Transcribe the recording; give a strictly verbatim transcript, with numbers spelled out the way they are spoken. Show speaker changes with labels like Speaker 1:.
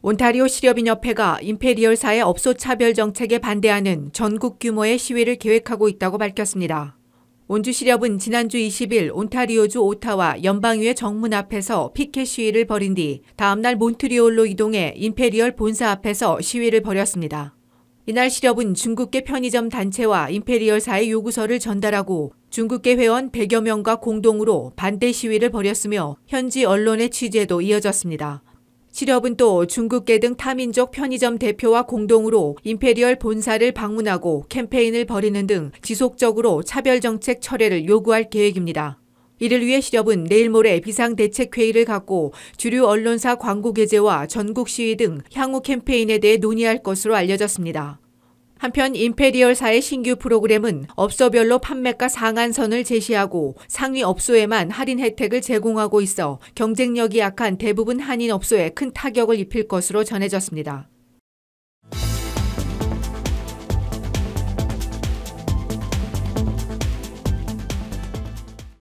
Speaker 1: 온타리오 실업인협회가 임페리얼사의 업소 차별 정책에 반대하는 전국 규모의 시위를 계획하고 있다고 밝혔습니다. 온주실업은 지난주 이십 일 온타리오주 오타와 연방의회 정문 앞에서 피켓 시위를 벌인 뒤 다음날 몬트리올로 이동해 임페리얼 본사 앞에서 시위를 벌였습니다. 이날 실업은 중국계 편의점 단체와 임페리얼사의 요구서를 전달하고 중국계 회원 백여 명과 공동으로 반대 시위를 벌였으며 현지 언론의 취재도 이어졌습니다. 실업은 또 중국계 등 타민족 편의점 대표와 공동으로 임페리얼 본사를 방문하고 캠페인을 벌이는 등 지속적으로 차별정책 철회를 요구할 계획입니다. 이를 위해 실업은 내일 모레 비상대책회의를 갖고 주류 언론사 광고 게재와 전국 시위 등 향후 캠페인에 대해 논의할 것으로 알려졌습니다. 한편 임페리얼사의 신규 프로그램은 업소별로 판매가 상한선을 제시하고 상위 업소에만 할인 혜택을 제공하고 있어 경쟁력이 약한 대부분 한인 업소에 큰 타격을 입힐 것으로 전해졌습니다.